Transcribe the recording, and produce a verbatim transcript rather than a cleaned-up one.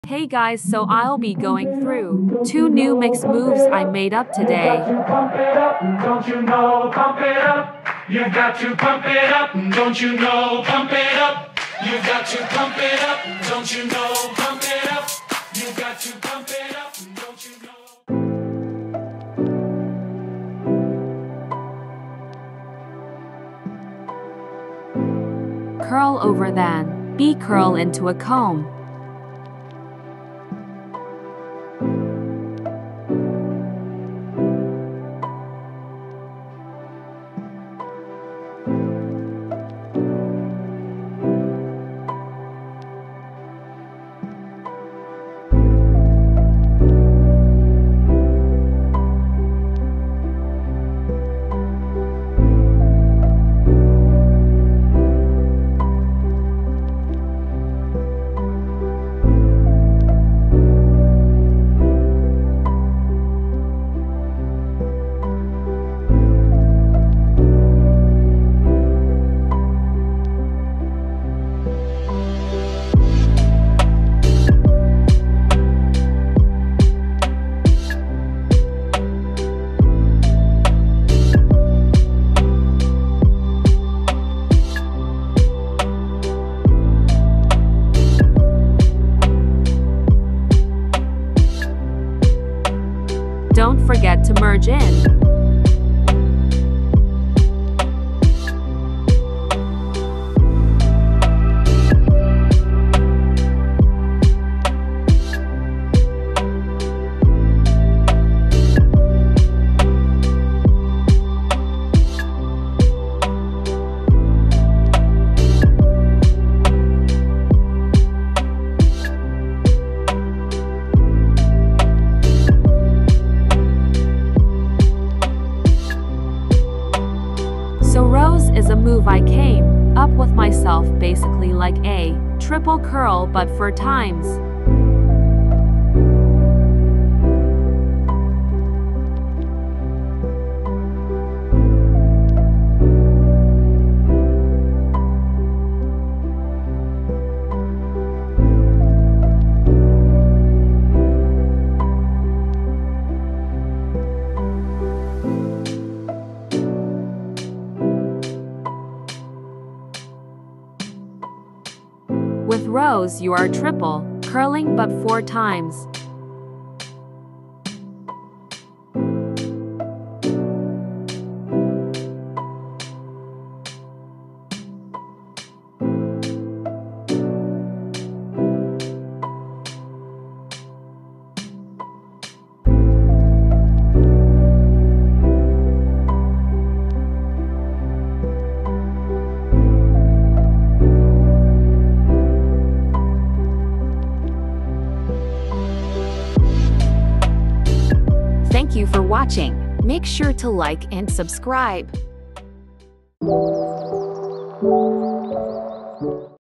Hey guys, so I'll be going through two new mix moves I made up today. Pump it up, don't you know? Pump it up. You've got to pump it up, don't you know? Pump it up. You've got to pump it up, don't you know? Pump it up. You've got to pump it up, don't you know? Curl over then. B curl into a comb. Don't forget to merge in. So rows is a move I came up with myself, basically like a triple curl but four times. With rows you are triple curling but four times. Thank you for watching. Make sure to like and subscribe.